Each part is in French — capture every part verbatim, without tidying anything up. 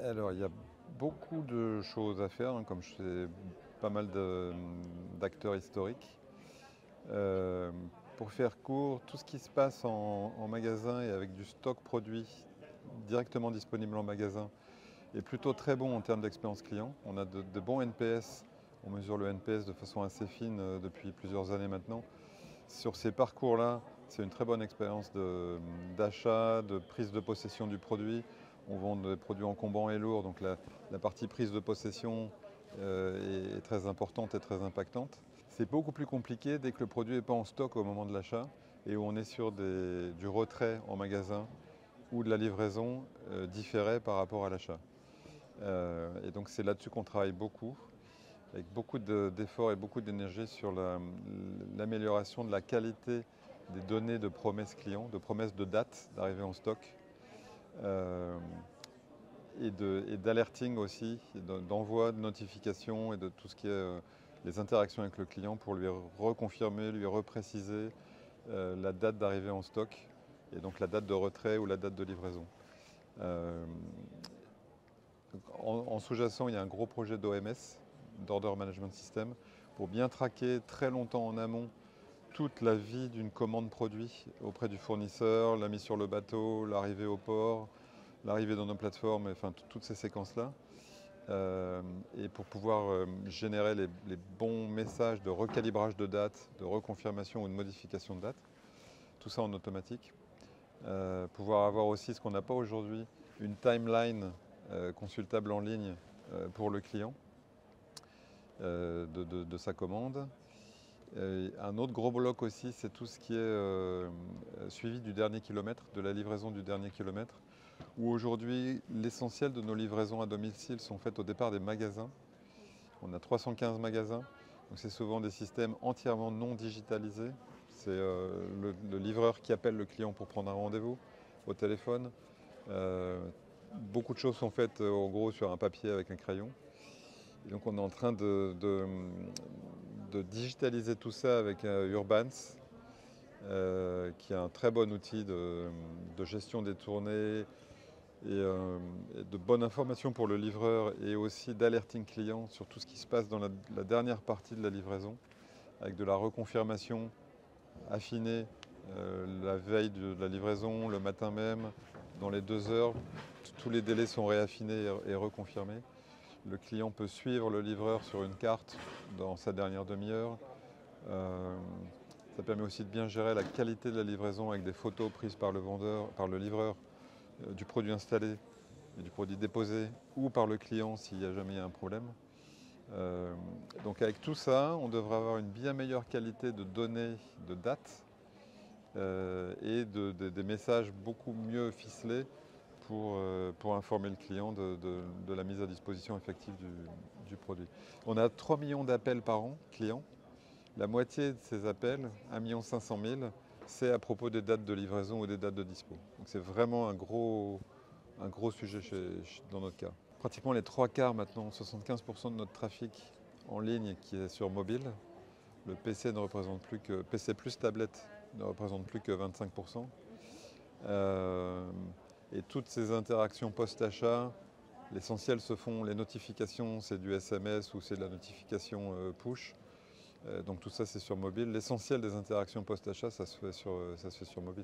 Alors, il y a beaucoup de choses à faire, hein, comme je fais pas mal de- d'acteurs historiques. Euh, pour faire court, tout ce qui se passe en, en magasin et avec du stock produit directement disponible en magasin est plutôt très bon en termes d'expérience client. On a de, de bons N P S, on mesure le N P S de façon assez fine euh, depuis plusieurs années maintenant. Sur ces parcours-là, c'est une très bonne expérience de- d'achat, de, prise de possession du produit. On vend des produits encombrants et lourds, donc la, la partie prise de possession euh, est, est très importante et très impactante. C'est beaucoup plus compliqué dès que le produit n'est pas en stock au moment de l'achat et où on est sur des- du retrait en magasin ou de la livraison euh, différée par rapport à l'achat. Euh, et donc c'est là-dessus qu'on travaille beaucoup, avec beaucoup de- d'efforts et beaucoup d'énergie sur la- l'amélioration de la qualité des données de promesses clients, de promesses de date d'arrivée en stock, euh, et de- et d'alerting aussi, et de- d'envoi de notifications et de tout ce qui est euh, les interactions avec le client pour lui reconfirmer, lui repréciser euh, la date d'arrivée en stock et donc la date de retrait ou la date de livraison. Euh, en, en sous-jacent, il y a un gros projet d'O M S, d'Order Management System, pour bien traquer très longtemps en amont toute la vie d'une commande produit auprès du fournisseur, la mise sur le bateau, l'arrivée au port, l'arrivée dans nos plateformes, enfin toutes ces séquences-là. Euh, et pour pouvoir euh, générer les, les bons messages de recalibrage de date, de reconfirmation ou de modification de date, tout ça en automatique. Euh, pouvoir avoir aussi ce qu'on n'a pas aujourd'hui, une timeline euh, consultable en ligne euh, pour le client euh, de, de- de sa commande. Euh, un autre gros bloc aussi, c'est tout ce qui est euh, suivi du dernier kilomètre, de la livraison du dernier kilomètre, où aujourd'hui l'essentiel de nos livraisons à domicile sont faites au départ des magasins. On a trois cent quinze magasins, donc c'est souvent des systèmes entièrement non digitalisés. C'est euh, le, le livreur qui appelle le client pour prendre un rendez-vous au téléphone. Euh, beaucoup de choses sont faites euh, en gros sur un papier avec un crayon. Et donc on est en train de, de- de digitaliser tout ça avec euh, Urbans, euh, qui est un très bon outil de, de gestion des tournées et, euh, et de bonne information pour le livreur et aussi d'alerting client sur tout ce qui se passe dans la, la dernière partie de la livraison, avec de la reconfirmation affinée euh, la veille de la livraison, le matin même, dans les deux heures. Tous les délais sont réaffinés et, et reconfirmés. Le client peut suivre le livreur sur une carte dans sa dernière demi-heure. Euh, ça permet aussi de bien gérer la qualité de la livraison avec des photos prises par le vendeur, par le livreur, euh, du produit installé et du produit déposé, ou par le client s'il y a jamais un problème. Euh, donc avec tout ça, on devrait avoir une bien meilleure qualité de données, de dates, euh, et de, de- des messages beaucoup mieux ficelés pour, euh, pour informer le client de, de- de la mise à disposition effective du, du produit. On a trois millions d'appels par an clients. La moitié de ces appels, un million cinq cent mille, c'est à propos des dates de livraison ou des dates de dispo. Donc c'est vraiment un gros, un gros sujet chez- chez- dans notre cas. Pratiquement les trois quarts maintenant, soixante-quinze pour cent de notre trafic en ligne qui est sur mobile. Le P C ne représente plus que, P C plus tablette ne représente plus que vingt-cinq pour cent. Euh, et toutes ces interactions post-achat, l'essentiel se font, les notifications, c'est du S M S ou c'est de la notification euh, push. Euh, donc tout ça, c'est sur mobile. L'essentiel des interactions post-achat, ça se fait sur, ça se fait sur mobile.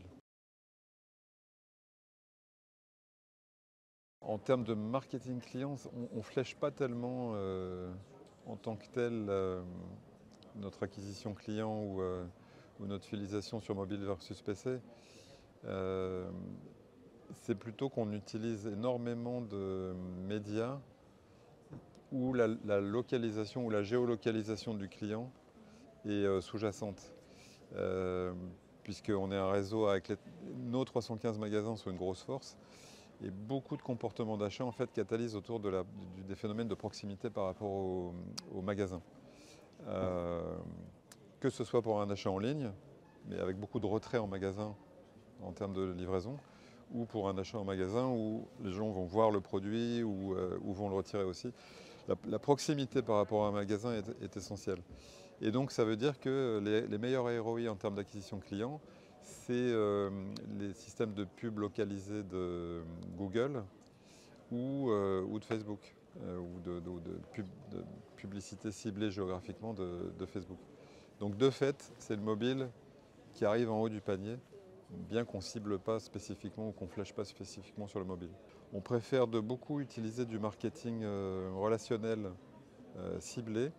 En termes de marketing client, on ne flèche pas tellement euh, en tant que tel euh, notre acquisition client ou, euh, ou notre fidélisation sur mobile versus P C. Euh, c'est plutôt qu'on utilise énormément de médias où la, la localisation ou la géolocalisation du client est euh, sous-jacente. Euh, Puisqu'on est un réseau avec les, nos trois cent quinze magasins sont une grosse force et beaucoup de comportements d'achat en fait catalysent autour de la, du, des phénomènes de proximité par rapport au, au magasin. Euh, que ce soit pour un achat en ligne, mais avec beaucoup de retrait en magasin en termes de livraison, ou pour un achat en magasin où les gens vont voir le produit ou, euh, ou vont le retirer aussi. La, la, proximité par rapport à un magasin est, est essentielle. Et donc ça veut dire que les, les meilleurs R O I en termes d'acquisition client, c'est euh, les systèmes de pub localisés de Google ou, euh, ou de Facebook, euh, ou de, de- de pub- de publicité ciblée géographiquement de, de Facebook. Donc de fait, c'est le mobile qui arrive en haut du panier, bien qu'on ne cible pas spécifiquement ou qu'on ne flèche pas spécifiquement sur le mobile. On préfère de beaucoup utiliser du marketing euh, relationnel euh, ciblé,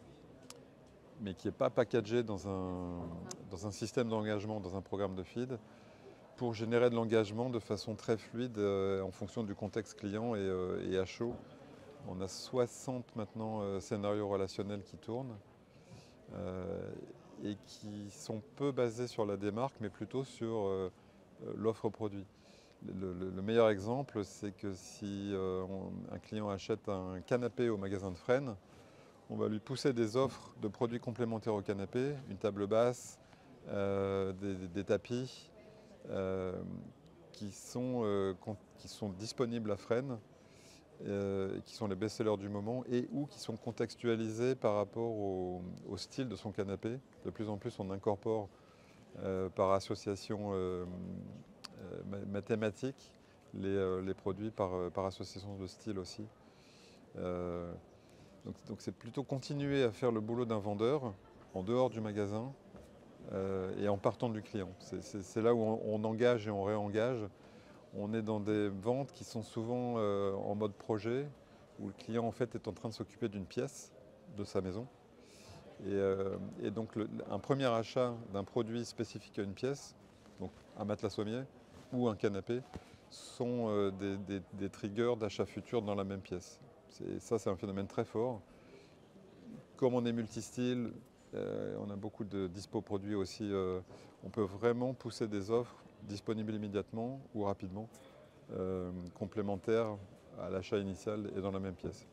mais qui n'est pas packagé dans un, dans un système d'engagement, dans un programme de feed, pour générer de l'engagement de façon très fluide euh, en fonction du contexte client et, euh, et à chaud. On a soixante maintenant euh, scénarios relationnels qui tournent euh, et qui sont peu basés sur la démarque, mais plutôt sur euh, l'offre produit. Le, le- le meilleur exemple, c'est que si euh, on- un client achète un canapé au magasin de Fresnes, on va lui pousser des offres de produits complémentaires au canapé, une table basse, euh, des, des tapis, euh, qui, sont, euh, con- qui sont disponibles à Fresnes, euh, qui sont les best-sellers du moment et ou qui sont contextualisés par rapport au, au style de son canapé. De plus en plus, on incorpore euh, par association euh, euh, mathématique les, euh, les produits par, euh, par association de style aussi. Euh, donc donc c'est plutôt continuer à faire le boulot d'un vendeur en dehors du magasin euh, et en partant du client. C'est, c'est- c'est là où on, on engage et on réengage. On est dans des ventes qui sont souvent euh, en mode projet, où le client en fait est en train de s'occuper d'une pièce de sa maison. Et, euh, et donc le- un premier achat d'un produit spécifique à une pièce, donc un matelas sommier ou un canapé, sont euh, des, des- des triggers d'achat futur dans la même pièce. C'est- ça, c'est un phénomène très fort. Comme on est multistyle, euh, on a beaucoup de dispo produits aussi, euh, on peut vraiment pousser des offres disponibles immédiatement ou rapidement, euh, complémentaires à l'achat initial et dans la même pièce.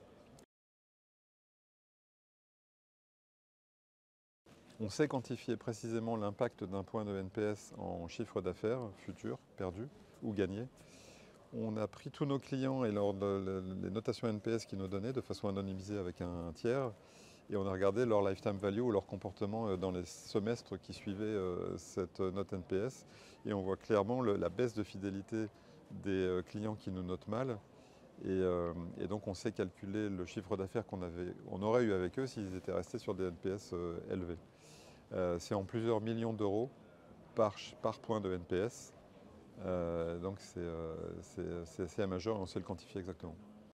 On sait quantifier précisément l'impact d'un point de N P S en chiffre d'affaires futur, perdu ou gagné. On a pris tous nos clients et leurs, les notations N P S qu'ils nous donnaient de façon anonymisée avec un tiers et on a regardé leur lifetime value ou leur comportement dans les semestres qui suivaient euh, cette note N P S et on voit clairement le- la baisse de fidélité des euh, clients qui nous notent mal. Et, euh, et donc on sait calculer le chiffre d'affaires qu'on avait, on aurait eu avec eux s'ils étaient restés sur des N P S euh, élevés. Euh, c'est en plusieurs millions d'euros par, par point de N P S. Euh, donc c'est euh, c'est- c'est assez majeur et on sait le quantifier exactement.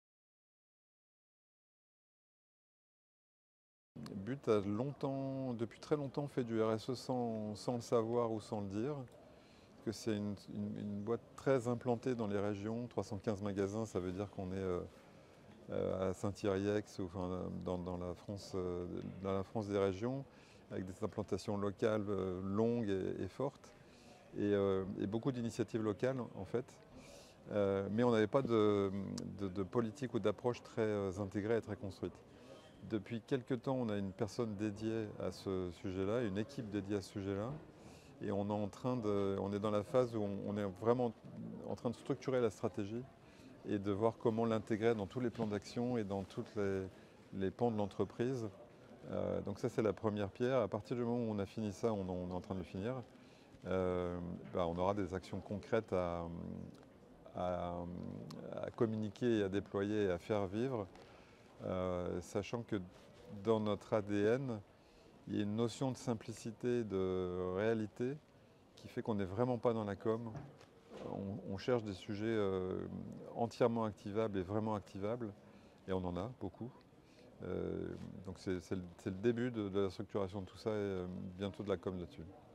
But a longtemps, depuis très longtemps fait du R S E sans, sans le savoir ou sans le dire. Parce que c'est une, une- une boîte très implantée dans les régions, trois cent quinze magasins, ça veut dire qu'on est euh, euh, à Saint-Yrieix, ou enfin, dans, dans la France, euh, dans la France des régions, avec des implantations locales euh, longues et, et fortes, et, euh, et beaucoup d'initiatives locales en fait. Euh, mais on n'avait pas de, de- de politique ou d'approche très euh, intégrée et très construite. Depuis quelques temps, on a une personne dédiée à ce sujet-là, une équipe dédiée à ce sujet-là, et on est, en train de, on est dans la phase où on, on est vraiment en train de structurer la stratégie et de voir comment l'intégrer dans tous les plans d'action et dans tous les, les pans de l'entreprise. Euh, donc ça, c'est la première pierre. À partir du moment où on a fini ça, on, on est en train de le finir, euh, bah, on aura des actions concrètes à, à, à communiquer et à déployer et à faire vivre, euh, sachant que dans notre A D N, il y a une notion de simplicité, de réalité, qui fait qu'on n'est vraiment pas dans la com. On, on cherche des sujets euh, entièrement activables et vraiment activables, et on en a beaucoup. Euh, donc c'est c'est le, c'est le début de, de la structuration de tout ça et euh, bientôt de la com là-dessus.